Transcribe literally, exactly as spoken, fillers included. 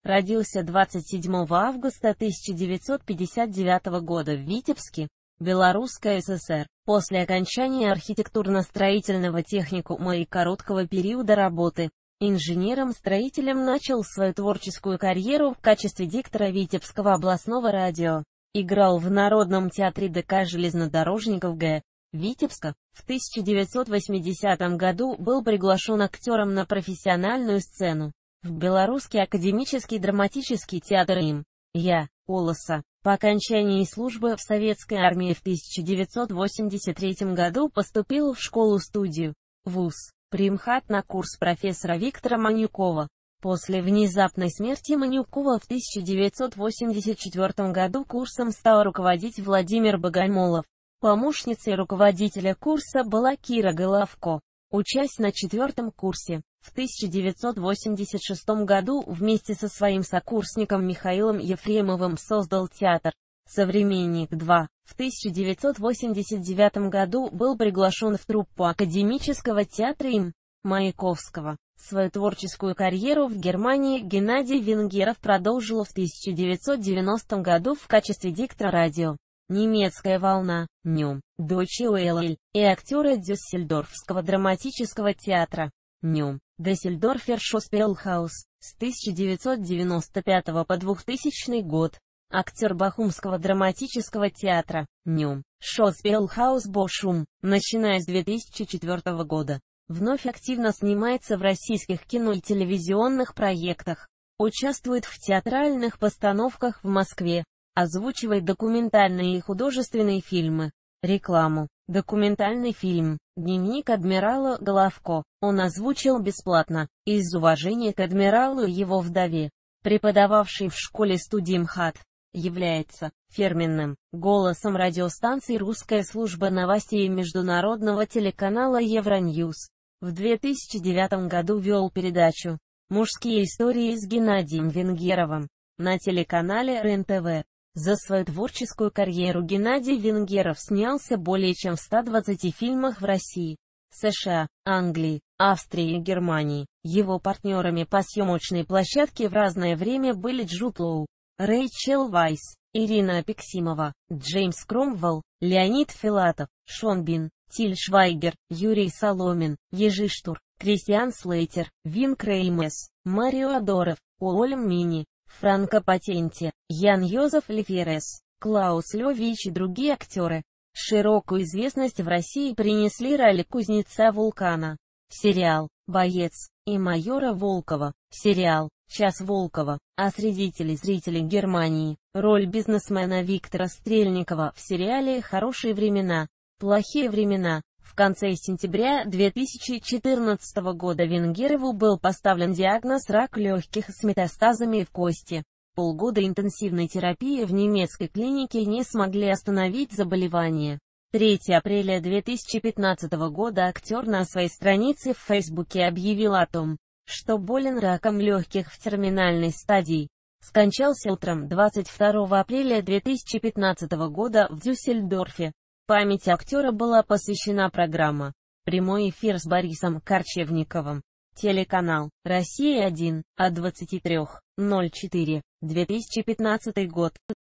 Родился двадцать седьмого августа тысяча девятьсот пятьдесят девятого года в Витебске, Белорусская ССР. После окончания архитектурно-строительного техникума и короткого периода работы инженером-строителем начал свою творческую карьеру в качестве диктора Витебского областного радио. Играл в Народном театре ДК железнодорожников г. Витебска. В тысяча девятьсот восьмидесятом году был приглашен актером на профессиональную сцену в Белорусский академический драматический театр им. Я. Олоса. По окончании службы в Советской армии в тысяча девятьсот восемьдесят третьем году поступил в школу-студию, вуз, примхат на курс профессора Виктора Манюкова. После внезапной смерти Манюкова в тысяча девятьсот восемьдесят четвёртом году курсом стал руководить Владимир Богомолов. Помощницей руководителя курса была Кира Головко. Учась на четвертом курсе, в тысяча девятьсот восемьдесят шестом году вместе со своим сокурсником Михаилом Ефремовым создал театр «Современник-два». В тысяча девятьсот восемьдесят девятом году был приглашен в труппу Академического театра им. Маяковского. Свою творческую карьеру в Германии Геннадий Венгеров продолжил в тысяча девятьсот девяностом году в качестве диктора радио «Немецкая волна», Нем, Deutsche Welle, и актера Дюссельдорфского драматического театра, Нем, Düsseldorfer Schauspielhaus, с тысяча девятьсот девяносто пятого по двухтысячный год, актер Бахумского драматического театра, Нем, Schauspielhaus Bochum, начиная с две тысячи четвёртого года. Вновь активно снимается в российских кино и телевизионных проектах, участвует в театральных постановках в Москве, озвучивает документальные и художественные фильмы, рекламу. Документальный фильм «Дневник адмирала Головко» он озвучил бесплатно, из уважения к адмиралу и его вдове, преподававший в школе-студии МХАТ, является фирменным голосом радиостанции «Русская служба новостей» международного телеканала Евроньюз. В две тысячи девятом году вел передачу «Мужские истории» с Геннадием Венгеровым на телеканале РЕН-ТВ. За свою творческую карьеру Геннадий Венгеров снялся более чем в ста двадцати фильмах в России, США, Англии, Австрии и Германии. Его партнерами по съемочной площадке в разное время были Джуд Лоу, Рэйчел Вайс, Ирина Апексимова, Джеймс Кромвелл, Леонид Филатов, Шон Бин, Тиль Швайгер, Юрий Соломин, Ежи Штур, Кристиан Слейтер, Вин Креймес, Марио Адоров, Уоллем Мини, Франко Патенти, Ян Йозеф Леферес, Клаус Левич и другие актеры. Широкую известность в России принесли роли кузнеца Вулкана, сериал «Боец», и майора Волкова, сериал «Час Волкова», а среди телезрителей Германии, роль бизнесмена Виктора Стрельникова в сериале «Хорошие времена, плохие времена». В конце сентября две тысячи четырнадцатого года Венгерову был поставлен диагноз рак легких с метастазами в кости. Полгода интенсивной терапии в немецкой клинике не смогли остановить заболевание. третьего апреля две тысячи пятнадцатого года актер на своей странице в Фейсбуке объявил о том, что болен раком легких в терминальной стадии. Скончался утром двадцать второго апреля две тысячи пятнадцатого года в Дюссельдорфе. Памяти актера была посвящена программа «Прямой эфир с Борисом Корчевниковым». Телеканал «Россия один», от двадцати трёх ноль четыре, две тысячи пятнадцатый год.